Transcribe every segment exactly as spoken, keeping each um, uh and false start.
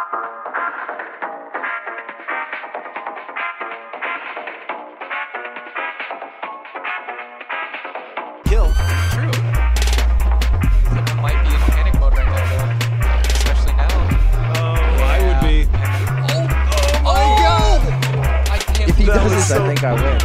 Kill. True. Someone might be in panic mode right now, though. Especially now. Oh, yeah. I would be. Oh, oh my oh. God! I can't If he that does this, so I think I win.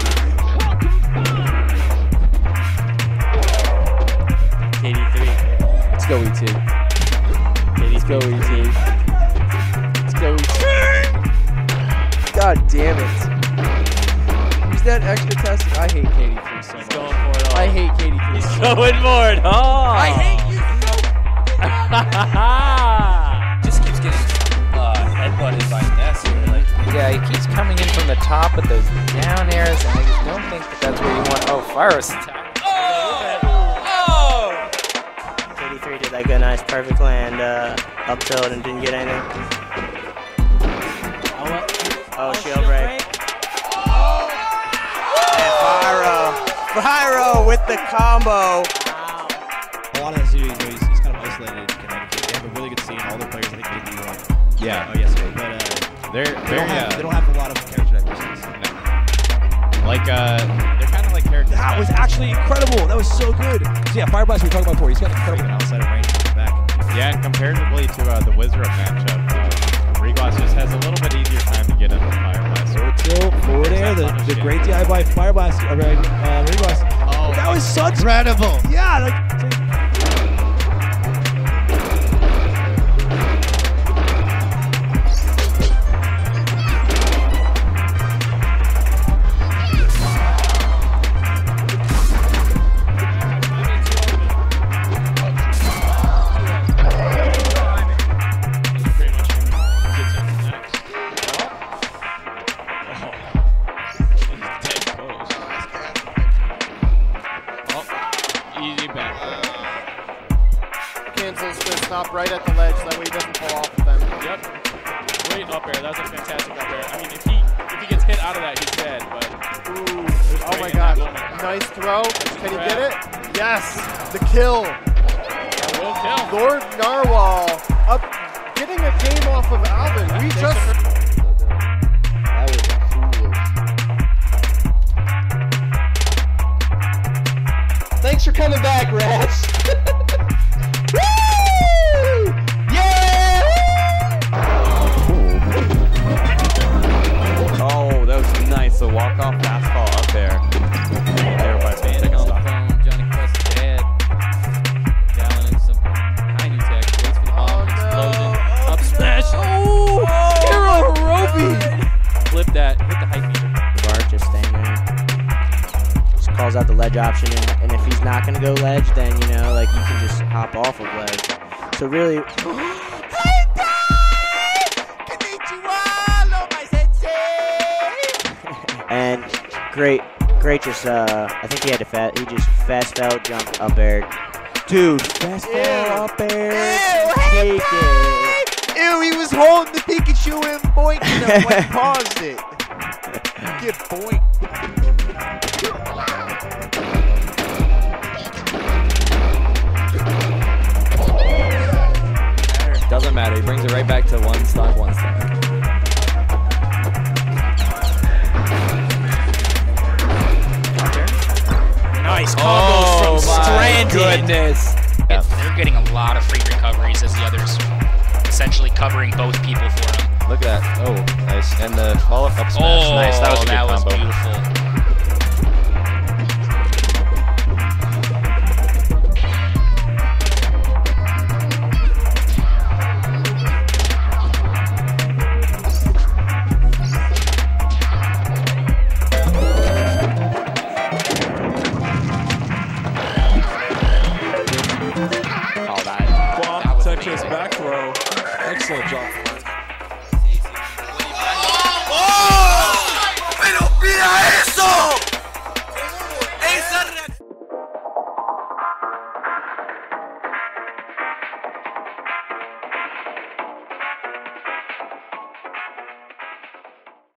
K D three. Let's go, E T. Let's go, E T. Let's go, E T. God damn it. Use that extra test. I hate K D three so much. He's going for it all. I hate K D three so much. Going for it. Oh. I hate you so Just keeps getting uh, headbutted by Ness here. Like, yeah, he keeps coming in from the top with those down airs, and I just don't think that that's where you want. Oh, Firo's attack. K D three did like a nice perfect land uh, up tilt and didn't get anything. Oh, shield break. And Firo. Firo with the combo. A lot of that series, he's, he's kind of isolated in Connecticut. They have a really good scene. All the players, I think, they do one. Yeah. Oh, yesterday. But uh, They're, they, they're, don't have, yeah. they don't have a lot of character diversities. No. Like, uh, they're kind of like characters. That was actually incredible. That was so good. So yeah, Fireblaster we talked about before. He's got incredible outside of range in the back. Yeah, and comparatively to uh, the Wizard matchup, uh, Reglass just has a little bit easier time to get into Fireblaster. Forward tilt, forward air, the, the great D I by Fireblaster, uh, uh, Reglass. Oh, that was such incredible. Yeah, like. Stop right at the ledge, that way he doesn't fall off with them. Yep. Great up air. That was a fantastic up air. I mean, if he if he gets hit out of that, he's dead. But ooh, oh my god, nice throw. Can he get it? Yes, the kill. That will kill. Lord Narwhal up, getting a game off of Alvin. We just. That was foolish. Thanks for coming back, Rats. Oh, that was nice. The walk-off fastball up there. Everybody's being on the phone. Johnny Quest's dad. Dialing in some high new tech. Waits for the bomb. Explosion. Up smash. Oh! KeroKeroppi! Flip that. Hit the height meter. Bart just staying there. Just calls out the ledge option, and, and if he's not going to go ledge, then, you know, like, you can just hop off of ledge. So really... And great, great just, uh, I think he had to fast, he just fast fell, jumped, up air. Dude, fast fell, up air, take it. Ew, he was holding the Pikachu and boinking him when he paused it. Get boinked. Doesn't matter. He brings it right back to one stock, one stock. Nice combos oh, from my Stranded. Goodness. Yeah. They're getting a lot of free recoveries as the others essentially covering both people for them. Look at that. Oh, nice. And the follow-up smash. Oh, nice. That was a good that was combo. beautiful. Texas back throw. Excellent job.